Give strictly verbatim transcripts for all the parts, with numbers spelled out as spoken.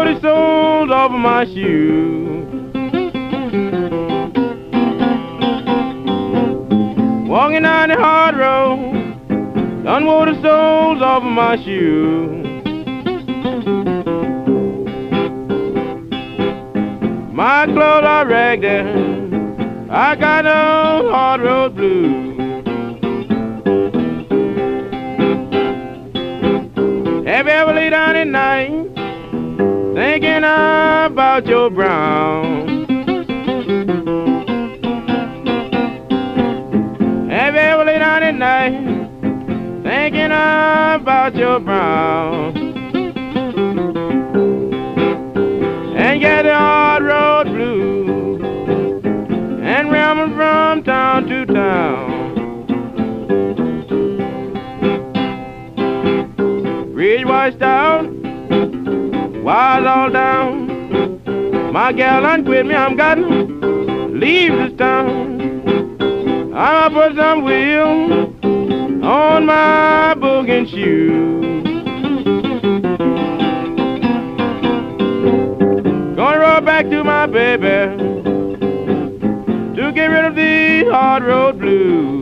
wore the soles off of my shoes. Walking down the hard road, done wore the soles off of my shoes. My clothes are ragged, I got those hard road blues. Have you ever laid down at night thinking about your brown? Have you ever laid down at night thinking about your brown? And get the hard road blues and ramble from town to town. Bridge washed out, wires all down. My gal done quit me, I'm got to leave this town. I'ma put some wheels on my boogie shoes. Gonna roll back to my baby to get rid of these hard road blues.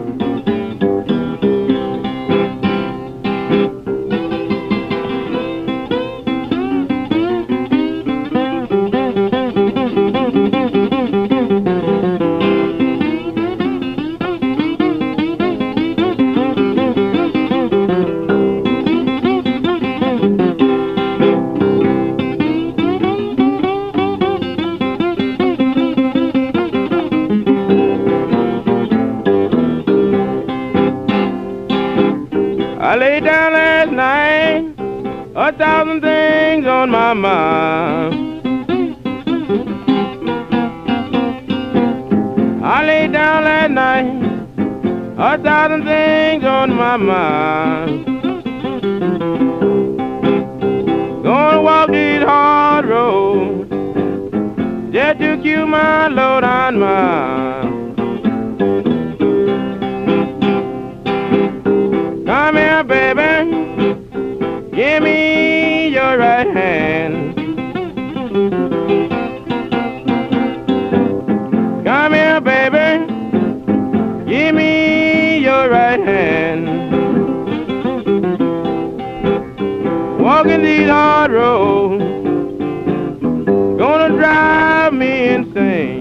I laid down last night, a thousand things on my mind. I laid down last night, a thousand things on my mind. Gonna walk these hard roads just to keep my load on mine. Come here, baby, give me your right hand. Come here, baby, give me your right hand. Walking these hard roads, gonna drive me insane.